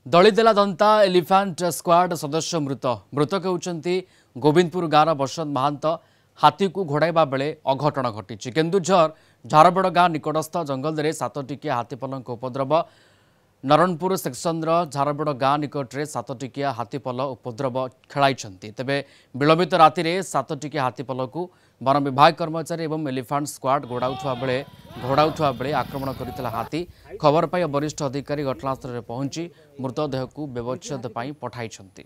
दलीदेला दंता elephant squad सदस्य मृतक होती गोविंदपुर गाँव बसंत महांत हाथी को घोड़ाइबा बेले अघटन घटी केन्दुझर झारबड़ गाँ निकटस्थ जंगल में 7 टिकिया हाथीपल उपद्रव नरणपुर सेक्शन झारबड़ गाँ निकट में 7 टिकिया हाथीपल उपद्रव खेलाई तेबे विलंबित राति 7 टिकिया हाथीपल को वन विभाग कर्मचारी और एलिफेंट स्क्वाड घोड़ाउथुवा बेले आक्रमण करथिला हाथी खबर पाई वरिष्ठ अधिकारी घटनास्थल में पहुंची मृतदेह को व्यवच्छेद पठाई।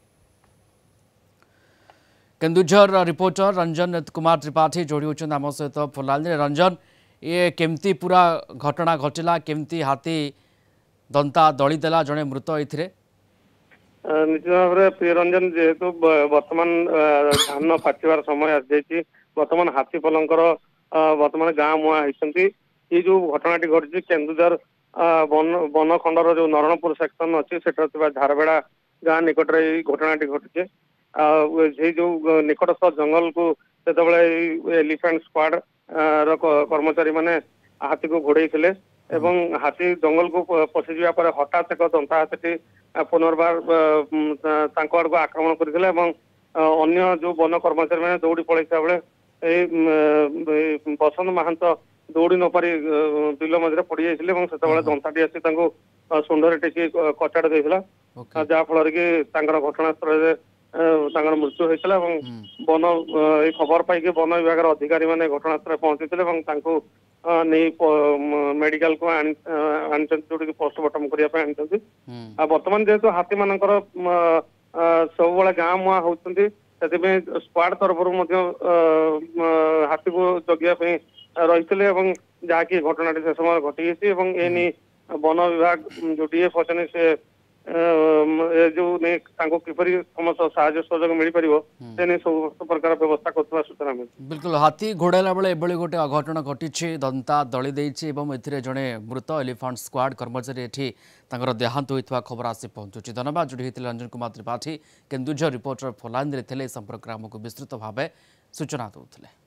केन्दुझर रिपोर्टर रंजन कुमार त्रिपाठी जोड़ी होती आम सहित फोन रंजन ये केमती पूरा घटना घटिला केमती हाथी दंता दली देला जड़े मृत होते निश्चित भाव में प्रिय रंजन जेहेतु बर्तमान धान पाचिबार समय आसी बर्तमान हाथी पलंकर बर्तमान गाँ मुआ होती ये जो घटना घटी केन्दुझर वन खंडर जो नरणपुर सेक्शन अच्छी से झारबेड़ा गाँ निकट में घटना घटी जो निकटस्थ जंगल को से एलिफेंट स्क्वाड कर्मचारी माने हाथी को घोड़े एवं हाथी जंगल को पशिजा पर हठात एक दंता हाथी पुनर्बार आड़ को आक्रमण करते अन्य जो वन कर्मचारी मैंने दौड़ी पलैसा बेले बसंत महांत दौड़ी न पारि बिल मझे पड़ जाते से दंताटी आसी सुंडरे टेकी कचाड़ देता जहाँफल कि घटनास्थल मृत्यु होता वन ये खबर पाई वन विभाग अधिकारी मैंने घटनास्थल पहुंची नहीं मेडिकल को जो पोस्टमार्टम करने बर्तमान जेहेतु हाथी मानकर सब गाँ मुआ होती स्क्वाड तरफ हाथी को जगिया रही जहाँकि घटना से समय घटी एनी वन विभाग जो डीएफ अच्छे से जो किपरि समस्त साहाय्य सहयोग मिल पार सब प्रकार व्यवस्था कर सूचना मिली। बिल्कुल हाथी घोड़ाला बेले एभली गोटे अघटन घटी दंता दली देछि जड़े मृत एलिफेंट स्क्वाड कर्मचारी एठी देहांत होता खबर आसी पहुंचुछि। धन्यवाद जोड़ी होते रंजन कुमार त्रिपाठी केन्दुझर रिपोर्टर फोलाइन रे संपर्क आमको विस्तृत भाव सूचना देउथिले।